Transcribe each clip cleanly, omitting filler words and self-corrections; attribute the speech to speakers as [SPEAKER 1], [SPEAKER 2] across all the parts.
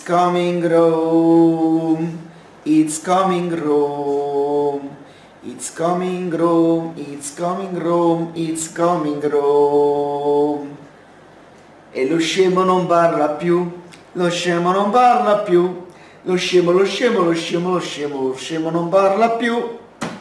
[SPEAKER 1] coming Rome, it's coming Rome, it's coming Rome, it's coming Rome, it's coming Rome. E lo scemo non parla più, lo scemo non parla più, lo scemo non parla più.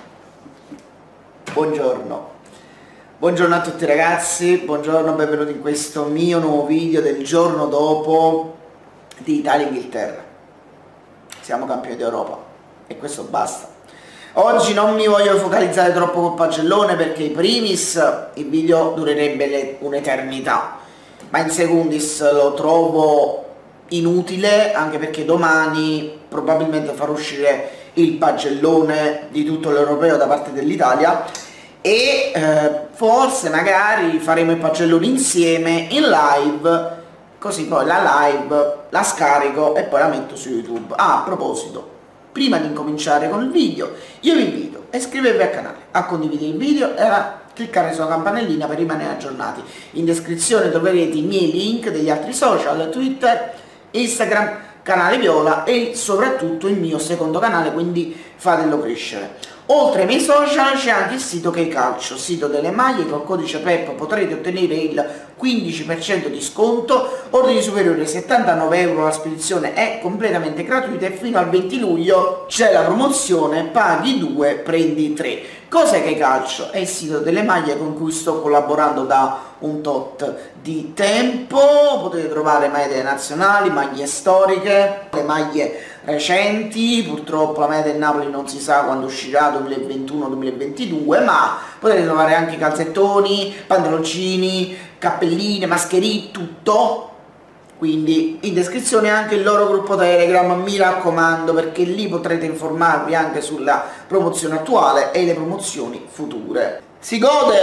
[SPEAKER 1] Buongiorno. Buongiorno a tutti ragazzi, buongiorno, benvenuti in questo mio nuovo video del giorno dopo di Italia-Inghilterra. Siamo campioni d'Europa e questo basta. Oggi non mi voglio focalizzare troppo col pagellone perché in primis il video durerebbe un'eternità, ma in secundis lo trovo inutile anche perché domani probabilmente farò uscire il pagellone di tutto l'europeo da parte dell'Italia e forse magari faremo i pagelloni insieme in live, così poi la live la scarico e poi la metto su YouTube. Ah, a proposito, prima di incominciare con il video io vi invito a iscrivervi al canale, a condividere il video e a cliccare sulla campanellina per rimanere aggiornati. In descrizione troverete i miei link degli altri social, Twitter, Instagram, canale Viola e soprattutto il mio secondo canale, quindi fatelo crescere. Oltre ai miei social c'è anche il sito Che Calcio, sito delle maglie. Col codice PEP potrete ottenere il 15% di sconto, ordini superiori ai 79 euro, la spedizione è completamente gratuita e fino al 20 luglio c'è la promozione paghi 2 prendi 3. Cos'è Che Calcio? È il sito delle maglie con cui sto collaborando da un tot di tempo. Potete trovare maglie nazionali, maglie storiche, le maglie recenti. Purtroppo la maglia del Napoli non si sa quando uscirà, 2021-2022, ma potete trovare anche calzettoni, pantaloncini, cappelline, mascherine, tutto. Quindi in descrizione anche il loro gruppo Telegram, mi raccomando, perché lì potrete informarvi anche sulla promozione attuale e le promozioni future. Si gode!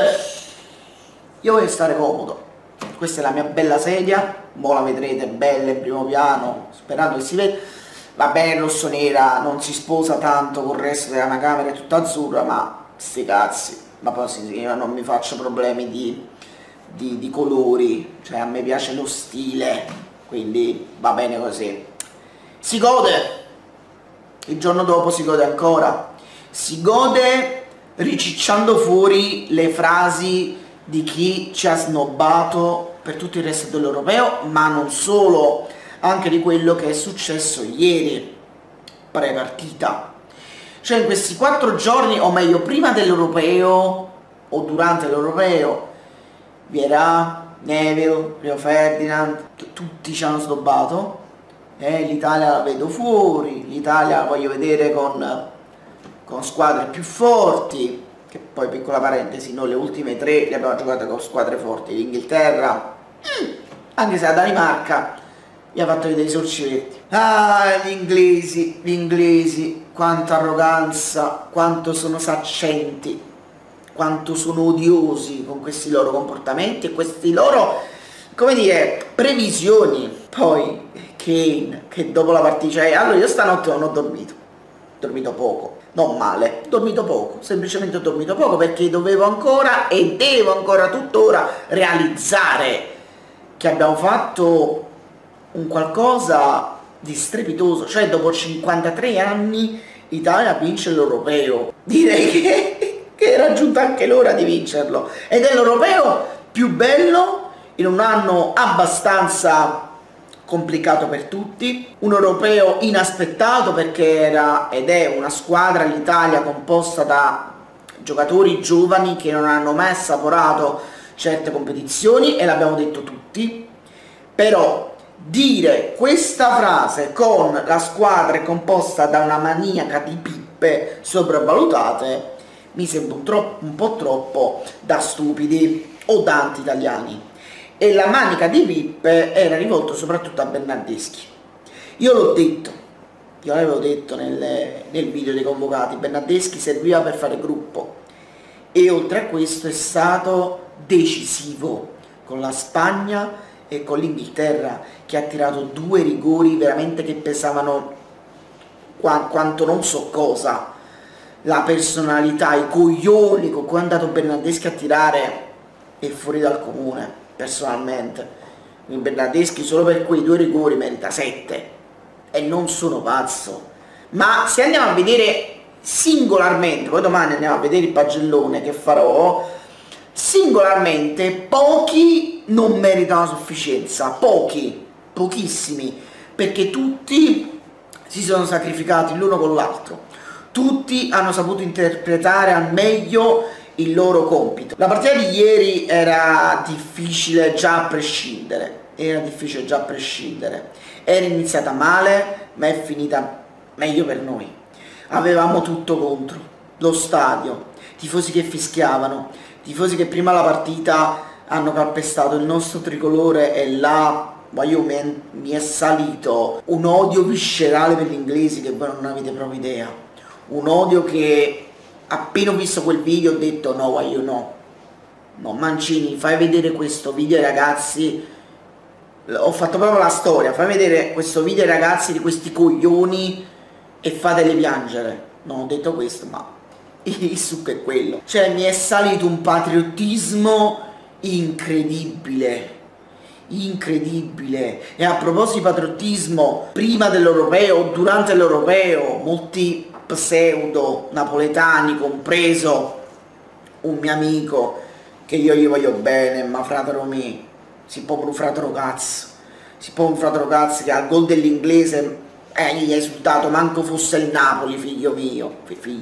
[SPEAKER 1] Io voglio stare comodo. Questa è la mia bella sedia, mo la vedrete bella in primo piano, sperando che si veda. Va bene, rosso-nera, non si sposa tanto col resto della mia camera, è tutta azzurra, ma sti cazzi. Ma poi sì, io non mi faccio problemi di colori, cioè a me piace lo stile, quindi va bene così. Si gode! Il giorno dopo si gode ancora. Si gode ricicciando fuori le frasi di chi ci ha snobbato per tutto il resto dell'europeo, ma non solo, anche di quello che è successo ieri, pre-partita. Cioè in questi 4 giorni, o meglio prima dell'europeo o durante l'europeo, Vieira, Neville, Rio Ferdinand, tutti ci hanno snobbato. L'Italia la vedo fuori, l'Italia la voglio vedere con squadre più forti, che poi, piccola parentesi, noi le ultime 3 le abbiamo giocate con squadre forti. L'Inghilterra, anche se la Danimarca mi ha fatto vedere i sorcivetti. Ah, gli inglesi, quanta arroganza, quanto sono saccenti, quanto sono odiosi con questi loro comportamenti e questi loro, come dire, previsioni. Poi Kane, che dopo la partita, cioè, allora io stanotte non ho dormito poco, non male, ho dormito poco, semplicemente ho dormito poco perché dovevo ancora e devo ancora tuttora realizzare che abbiamo fatto un qualcosa di strepitoso, cioè dopo 53 anni l'Italia vince l'europeo. Direi che è raggiunta anche l'ora di vincerlo, ed è l'europeo più bello in un anno abbastanza complicato per tutti, un europeo inaspettato perché era ed è una squadra, l'Italia, composta da giocatori giovani che non hanno mai assaporato certe competizioni e l'abbiamo detto tutti. Però dire questa frase con la squadra è composta da una maniaca di pippe sopravvalutate mi sembra un po' troppo da stupidi o da anti-italiani. E la manica di pippe era rivolta soprattutto a Bernardeschi. Io l'ho detto, io l'avevo detto nel video dei convocati, Bernardeschi serviva per fare gruppo e oltre a questo è stato decisivo con la Spagna e con l'Inghilterra, che ha tirato 2 rigori veramente che pesavano quanto non so cosa. La personalità, i coglioni con cui è andato Bernardeschi a tirare è fuori dal comune, personalmente. Bernardeschi solo per quei 2 rigori merita 7, e non sono pazzo, ma se andiamo a vedere singolarmente, poi domani andiamo a vedere il pagellone che farò, singolarmente pochi non meritano sufficienza, pochi, pochissimi, perché tutti si sono sacrificati l'uno con l'altro, tutti hanno saputo interpretare al meglio il loro compito. La partita di ieri era difficile già a prescindere, era iniziata male ma è finita meglio per noi. Avevamo tutto contro, lo stadio, tifosi che fischiavano, tifosi che prima la partita hanno calpestato il nostro tricolore e là mi è salito un odio viscerale per gli inglesi che voi non avete proprio idea, un odio che appena ho visto quel video ho detto no, no Mancini, fai vedere questo video ai ragazzi, ho fatto proprio la storia, fai vedere questo video ai ragazzi di questi coglioni e fateli piangere. Non ho detto questo, ma il succo è quello. Cioè mi è salito un patriottismo incredibile, incredibile. E a proposito di patriottismo, prima dell'europeo, durante l'europeo, molti pseudo napoletani, compreso un mio amico che io gli voglio bene, ma fratero mio, si può un fratero cazzo che al gol dell'inglese gli è esultato manco fosse il Napoli, figlio mio,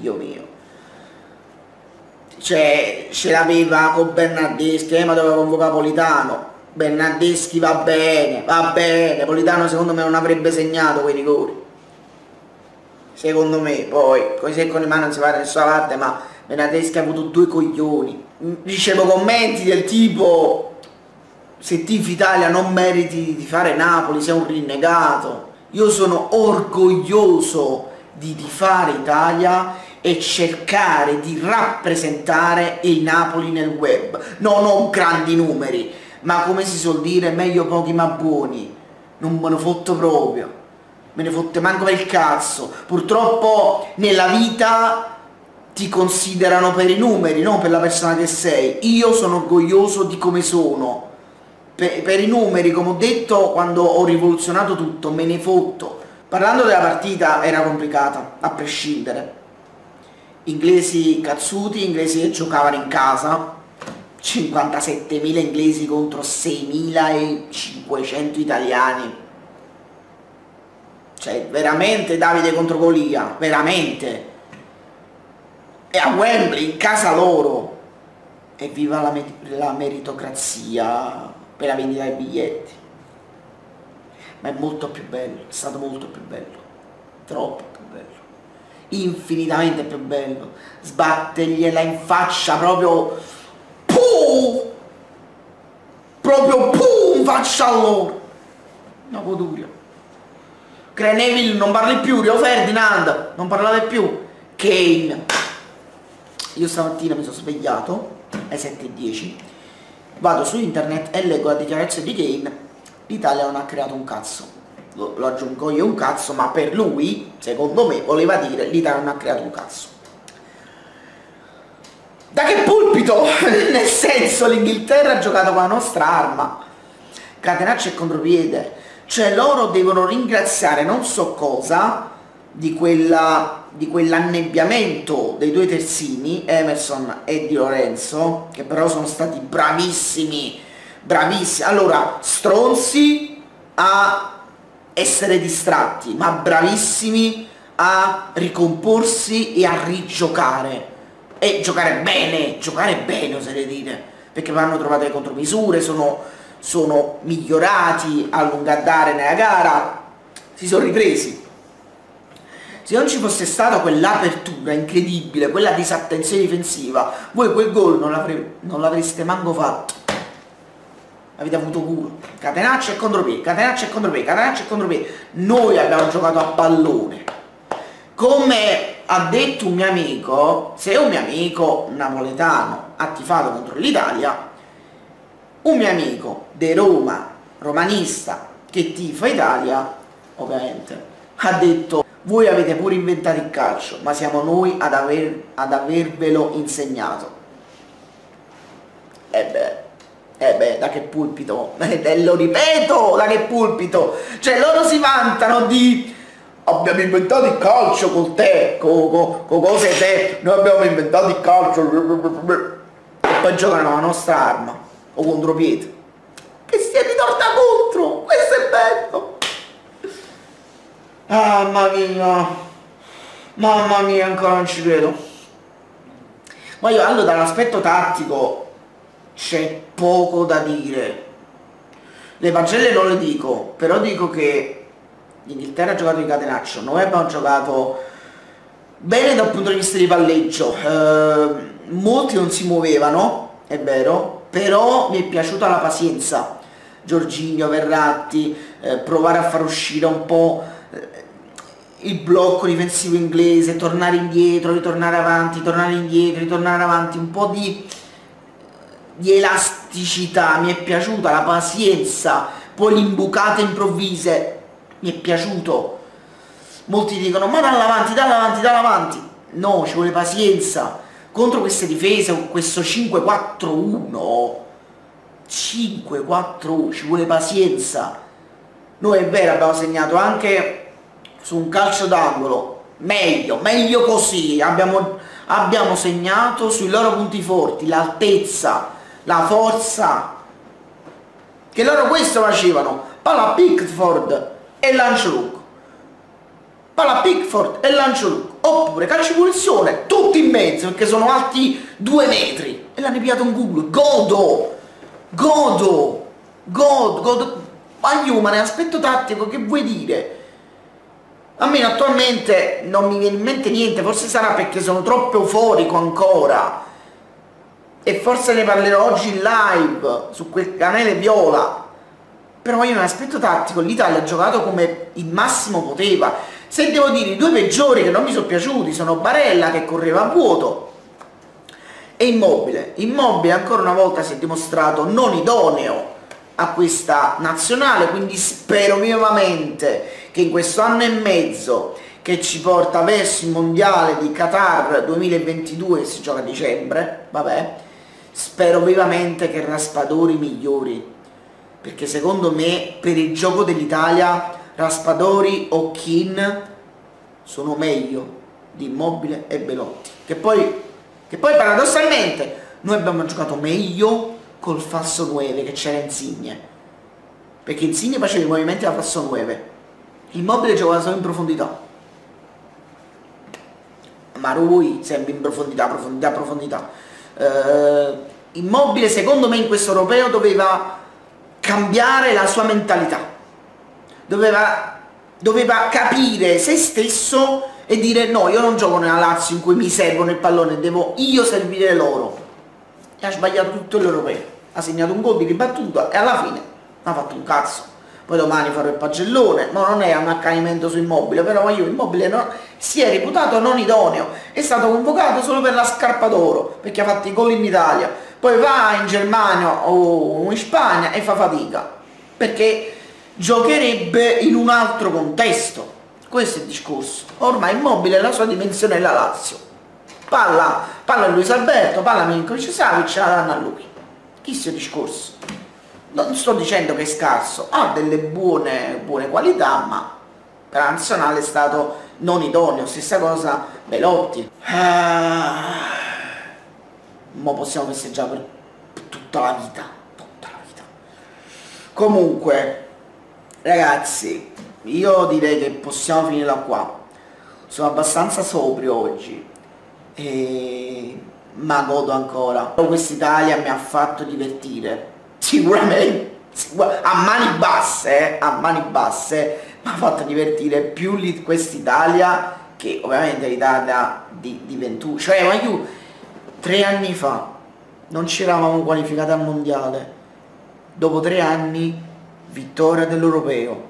[SPEAKER 1] cioè ce l'aveva con Bernardeschi, ma doveva convocare Politano. Bernardeschi va bene, Politano secondo me non avrebbe segnato quei rigori, secondo me. Poi così con le mani non si va da nessuna parte, ma Bernardeschi ha avuto due coglioni. Ricevo commenti del tipo: se tifi Italia non meriti di fare Napoli, sei un rinnegato. Io sono orgoglioso di tifare Italia e cercare di rappresentare il Napoli nel web. Non ho grandi numeri, ma come si suol dire, meglio pochi ma buoni. Non me ne fotto proprio, me ne fotte manco per il cazzo. Purtroppo nella vita ti considerano per i numeri, non per la persona che sei. Io sono orgoglioso di come sono. Per i numeri, come ho detto quando ho rivoluzionato tutto, me ne fotto. Parlando della partita, era complicata, a prescindere. Inglesi cazzuti, inglesi che giocavano in casa, 57.000 inglesi contro 6.500 italiani. Cioè, veramente Davide contro Golia, veramente. E a Wembley, in casa loro. E viva la meritocrazia per la vendita dei biglietti. Ma è molto più bello, è stato molto più bello, troppo più bello, infinitamente più bello, sbattergliela in faccia proprio, in faccia a loro. No, Podurio, Craig Neville non parli più, Rio Ferdinand non parlate più, Kane. Io stamattina mi sono svegliato alle 7:10, vado su internet e leggo la dichiarazione di Kane: l'Italia non ha creato un cazzo. Lo aggiungo io un cazzo, ma per lui, secondo me, voleva dire l'Italia non ha creato un cazzo. Da che pulpito? Nel senso, l'Inghilterra ha giocato con la nostra arma, catenaccio e contropiede. Cioè loro devono ringraziare non so cosa di quell'annebbiamento dei due terzini, Emerson e Di Lorenzo, che però sono stati bravissimi. Allora, stronzi a essere distratti, ma bravissimi a ricomporsi e a rigiocare, e giocare bene, oserei dire, perché hanno trovato le contromisure, sono migliorati a lungo andare nella gara, si sono ripresi. Se non ci fosse stata quell'apertura incredibile, quella disattenzione difensiva, voi quel gol non l'avreste manco fatto. Avete avuto culo. Catenaccio e contropiede. Noi abbiamo giocato a pallone. Come ha detto un mio amico, se un mio amico napoletano ha tifato contro l'Italia, un mio amico di Roma, romanista, che tifa Italia, ovviamente, ha detto: voi avete pure inventato il calcio, ma siamo noi ad avervelo insegnato. E beh, da che pulpito, lo ripeto, da che pulpito, cioè loro si vantano di abbiamo inventato il calcio col te, con cose te, noi abbiamo inventato il calcio e poi giocano la nostra arma o contropiede che si ritorna contro, questo è bello. Mamma mia, ancora non ci credo. Ma io allora dall'aspetto tattico c'è poco da dire, le pagelle non le dico, però dico che l'Inghilterra ha giocato di catenaccio, noi abbiamo giocato bene dal punto di vista di palleggio, molti non si muovevano, è vero, però mi è piaciuta la pazienza, Jorginho, Verratti, provare a far uscire un po' il blocco difensivo inglese, tornare indietro, ritornare avanti, tornare indietro, ritornare avanti, un po' di elasticità, mi è piaciuta la pazienza, poi le imbucate improvvise, mi è piaciuto. Molti dicono ma dall'avanti, dall'avanti, dall'avanti, no, ci vuole pazienza contro queste difese, questo 5-4-1, 5-4-1, ci vuole pazienza. Noi è vero abbiamo segnato anche su un calcio d'angolo, meglio così, abbiamo segnato sui loro punti forti, l'altezza, la forza, che loro questo facevano, palla a Pickford e lancio lungo, palla a Pickford e lancio lungo, oppure calcio di punizione, tutti in mezzo perché sono alti 2 metri e l'hanno pigliato un culo, godo, ma Human, aspetto tattico, che vuoi dire? A me attualmente non mi viene in mente niente, forse sarà perché sono troppo euforico ancora e forse ne parlerò oggi in live su quel canale viola, però io in aspetto tattico l'Italia ha giocato come il massimo poteva. Se devo dire i due peggiori che non mi sono piaciuti sono Barella che correva a vuoto e Immobile ancora una volta si è dimostrato non idoneo a questa nazionale, quindi spero vivamente che in questo anno e mezzo che ci porta verso il mondiale di Qatar 2022, che si gioca a dicembre, vabbè, spero vivamente che Raspadori migliori, perché secondo me per il gioco dell'Italia Raspadori o Kean sono meglio di Immobile e Belotti, che poi paradossalmente noi abbiamo giocato meglio col falso 9 che c'era Insigne, perché Insigne faceva i movimenti da falso 9, Immobile giocava solo in profondità, ma lui sempre in profondità. Immobile secondo me in questo europeo doveva cambiare la sua mentalità, doveva capire se stesso e dire no, io non gioco nella Lazio in cui mi servono il pallone, devo io servire loro, e ha sbagliato tutto l'europeo, ha segnato un gol di ribattuta e alla fine ha fatto un cazzo. Poi domani farò il pagellone, ma non è un accanimento su Immobile, però Immobile si è reputato non idoneo, è stato convocato solo per la scarpa d'oro, perché ha fatto i gol in Italia, poi va in Germania o in Spagna e fa fatica, perché giocherebbe in un altro contesto. Questo è il discorso. Ormai Immobile la sua dimensione è la Lazio. Palla a Luis Alberto, palla a Milinkovic-Savic, la danno a lui. Questo è il discorso. Non sto dicendo che è scarso, ha delle buone qualità, ma per la nazionale è stato non idoneo. Stessa cosa Belotti. Ma possiamo festeggiare per tutta la vita. Comunque, ragazzi, io direi che possiamo finirla qua. Sono abbastanza sobrio oggi, ma godo ancora. Quest'Italia mi ha fatto divertire. Sicuramente a mani basse mi ha fatto divertire più quest'Italia che ovviamente l'Italia di 21, cioè ma io 3 anni fa non ci eravamo qualificati al mondiale, dopo 3 anni vittoria dell'europeo.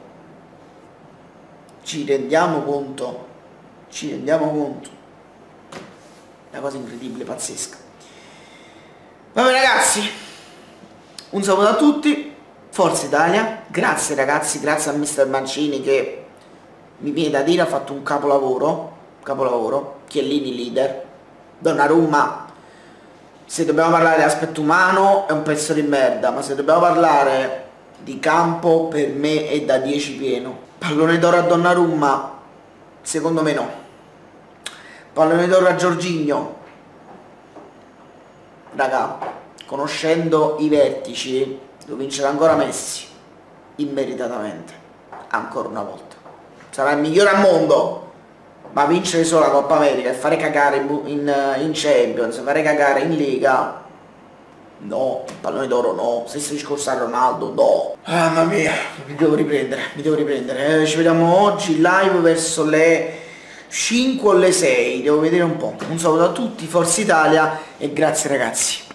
[SPEAKER 1] Ci rendiamo conto? Una cosa incredibile, pazzesca. Vabbè ragazzi, un saluto a tutti, Forza Italia, grazie ragazzi, grazie a Mister Mancini che mi viene da dire ha fatto un capolavoro, Chiellini leader, Donnarumma, se dobbiamo parlare di aspetto umano è un pezzo di merda, ma se dobbiamo parlare di campo per me è da 10 pieno. Pallone d'oro a Donnarumma, Secondo me no. Pallone d'oro a Jorginho. Raga, conoscendo i vertici, devo vincere ancora Messi, immeritatamente, ancora una volta. Sarà il migliore al mondo, ma vincere solo la Coppa America e fare cagare in Champions, fare cagare in Liga, no. Il pallone d'oro no. Stesso discorso a Ronaldo, no. Mamma mia, mi devo riprendere. Ci vediamo oggi live verso le 5 o le 6, devo vedere un po'. Un saluto a tutti, Forza Italia e grazie ragazzi.